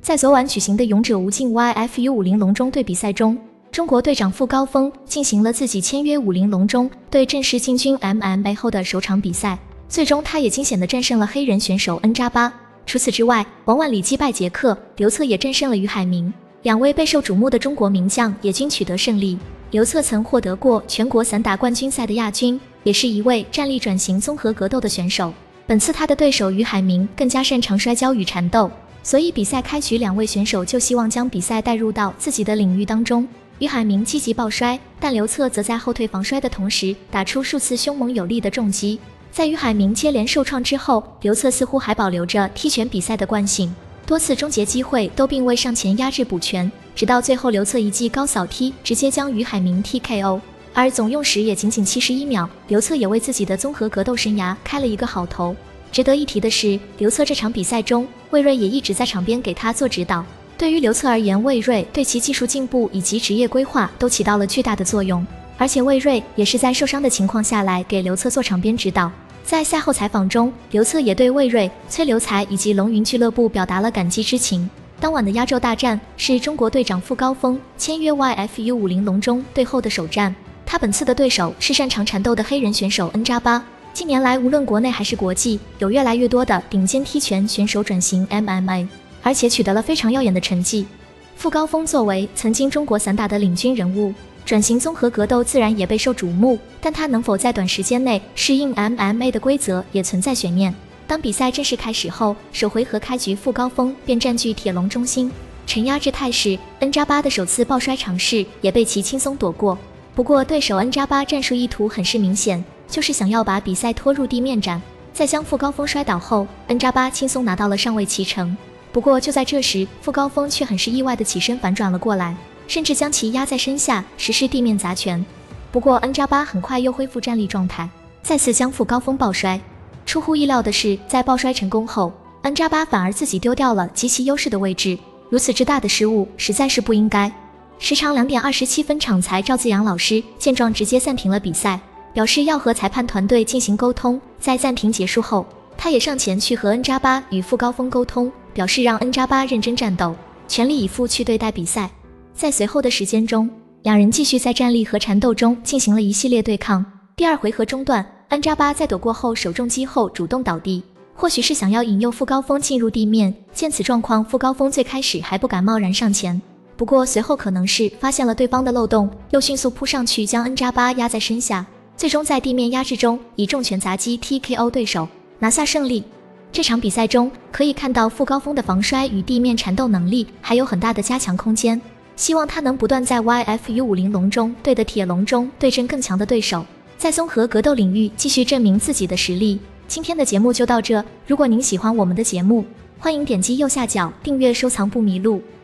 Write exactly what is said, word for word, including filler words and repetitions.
在昨晚举行的勇者无尽 Y F U 五零龙中队比赛中，中国队长傅高峰进行了自己签约五零龙中队正式进军 M M A 后的首场比赛，最终他也惊险地战胜了黑人选手恩扎巴。除此之外，王万里击败杰克，刘策也战胜了于海明，两位备受瞩目的中国名将也均取得胜利。刘策曾获得过全国散打冠军赛的亚军，也是一位站立转型综合格斗的选手。本次他的对手于海明更加擅长摔跤与缠斗，所以比赛开局两位选手就希望将比赛带入到自己的领域当中。于海明积极抱摔，但刘策则在后退防摔的同时打出数次凶猛有力的重击。在于海明接连受创之后，刘策似乎还保留着踢拳比赛的惯性，多次终结机会都并未上前压制补拳，直到最后刘策一记高扫踢直接将于海明 T K O， 而总用时也仅仅七十一秒，刘策也为自己的综合格斗生涯开了一个好头。值得一提的是，刘策这场比赛中，魏睿也一直在场边给他做指导。对于刘策而言，魏睿对其技术进步以及职业规划都起到了巨大的作用，而且魏睿也是在受伤的情况下来给刘策做场边指导。在赛后采访中，刘策也对魏睿、崔留才以及龙云俱乐部表达了感激之情。当晚的压轴大战是中国队长傅高峰签约 Y F U 五零龙中队后的首战，他本次的对手是擅长缠斗的黑人选手恩扎巴。近年来，无论国内还是国际，有越来越多的顶尖踢拳选手转型 M M A， 而且取得了非常耀眼的成绩。傅高峰作为曾经中国散打的领军人物，转型综合格斗自然也备受瞩目，但他能否在短时间内适应 M M A 的规则也存在悬念。当比赛正式开始后，首回合开局傅高峰便占据铁笼中心，承压制态势，恩扎巴的首次抱摔尝试也被其轻松躲过。不过对手恩扎巴战术意图很是明显，就是想要把比赛拖入地面战。在将傅高峰摔倒后，恩扎巴轻松拿到了上位骑乘。不过就在这时，傅高峰却很是意外的起身反转了过来，甚至将其压在身下，实施地面砸拳。不过恩扎巴很快又恢复站立状态，再次将傅高峰抱摔。出乎意料的是，在抱摔成功后，恩扎巴反而自己丢掉了极其优势的位置，如此之大的失误实在是不应该。时长两点二十七分，场裁赵自阳老师见状直接暂停了比赛，表示要和裁判团队进行沟通。在暂停结束后，他也上前去和恩扎巴与傅高峰沟通，表示让恩扎巴认真战斗，全力以赴去对待比赛。在随后的时间中，两人继续在站立和缠斗中进行了一系列对抗。第二回合中段，恩扎巴在躲过后手重击后主动倒地，或许是想要引诱傅高峰进入地面。见此状况，傅高峰最开始还不敢贸然上前，不过随后可能是发现了对方的漏洞，又迅速扑上去将恩扎巴压在身下，最终在地面压制中以重拳砸击 T K O 对手，拿下胜利。这场比赛中可以看到傅高峰的防摔与地面缠斗能力还有很大的加强空间，希望他能不断在 Y F U 五零龙中队的铁笼中对阵更强的对手，在综合格斗领域继续证明自己的实力。今天的节目就到这，如果您喜欢我们的节目，欢迎点击右下角订阅收藏不迷路。